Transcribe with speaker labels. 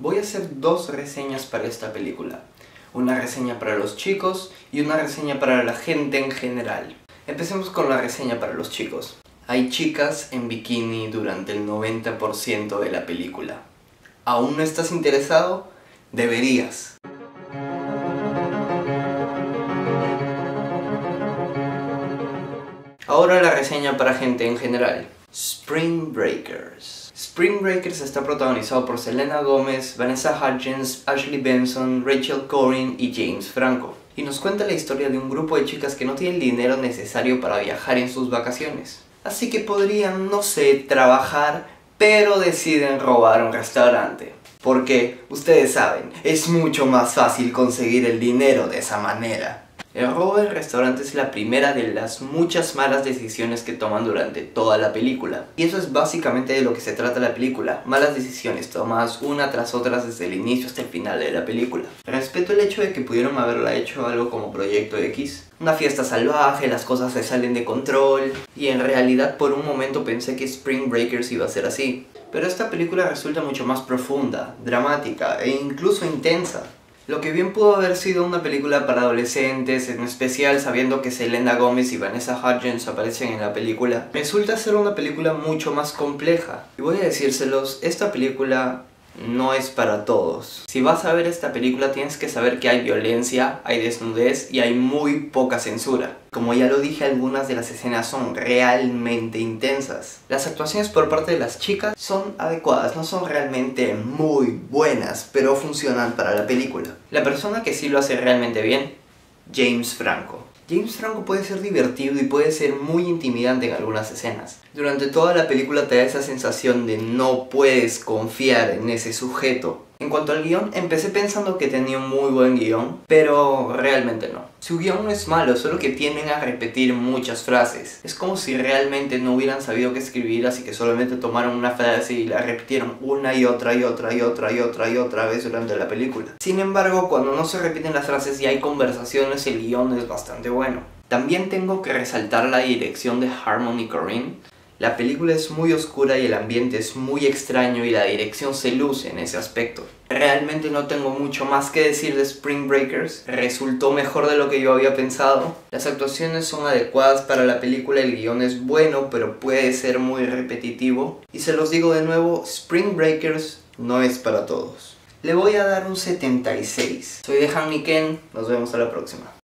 Speaker 1: Voy a hacer dos reseñas para esta película. Una reseña para los chicos y una reseña para la gente en general. Empecemos con la reseña para los chicos. Hay chicas en bikini durante el 90% de la película. ¿Aún no estás interesado? Deberías. Ahora la reseña para gente en general. Spring Breakers. Spring Breakers está protagonizado por Selena Gomez, Vanessa Hudgens, Ashley Benson, Rachel Corrin y James Franco. Y nos cuenta la historia de un grupo de chicas que no tienen el dinero necesario para viajar en sus vacaciones. Así que podrían, no sé, trabajar, pero deciden robar un restaurante. Porque, ustedes saben, es mucho más fácil conseguir el dinero de esa manera. El robo del restaurante es la primera de las muchas malas decisiones que toman durante toda la película. Y eso es básicamente de lo que se trata la película. Malas decisiones tomadas una tras otra desde el inicio hasta el final de la película. Respeto el hecho de que pudieron haberla hecho algo como Proyecto X. Una fiesta salvaje, las cosas se salen de control. Y en realidad por un momento pensé que Spring Breakers iba a ser así. Pero esta película resulta mucho más profunda, dramática e incluso intensa. Lo que bien pudo haber sido una película para adolescentes, en especial sabiendo que Selena Gomez y Vanessa Hudgens aparecen en la película, resulta ser una película mucho más compleja. Y voy a decírselos, esta película no es para todos. Si vas a ver esta película tienes que saber que hay violencia, hay desnudez y hay muy poca censura. Como ya lo dije, algunas de las escenas son realmente intensas. Las actuaciones por parte de las chicas son adecuadas, no son realmente muy buenas, pero funcionan para la película. La persona que sí lo hace realmente bien, James Franco. James Franco puede ser divertido y puede ser muy intimidante en algunas escenas. Durante toda la película te da esa sensación de no puedes confiar en ese sujeto. En cuanto al guión, empecé pensando que tenía un muy buen guión, pero realmente no. Su guión no es malo, solo que tienden a repetir muchas frases. Es como si realmente no hubieran sabido qué escribir, así que solamente tomaron una frase y la repitieron una y otra y otra y otra y otra y otra vez durante la película. Sin embargo, cuando no se repiten las frases y hay conversaciones, el guión es bastante bueno. También tengo que resaltar la dirección de Harmony Korine. La película es muy oscura y el ambiente es muy extraño y la dirección se luce en ese aspecto. Realmente no tengo mucho más que decir de Spring Breakers. Resultó mejor de lo que yo había pensado. Las actuaciones son adecuadas para la película, el guión es bueno pero puede ser muy repetitivo. Y se los digo de nuevo, Spring Breakers no es para todos. Le voy a dar un 76. Soy Dejan Niken, nos vemos a la próxima.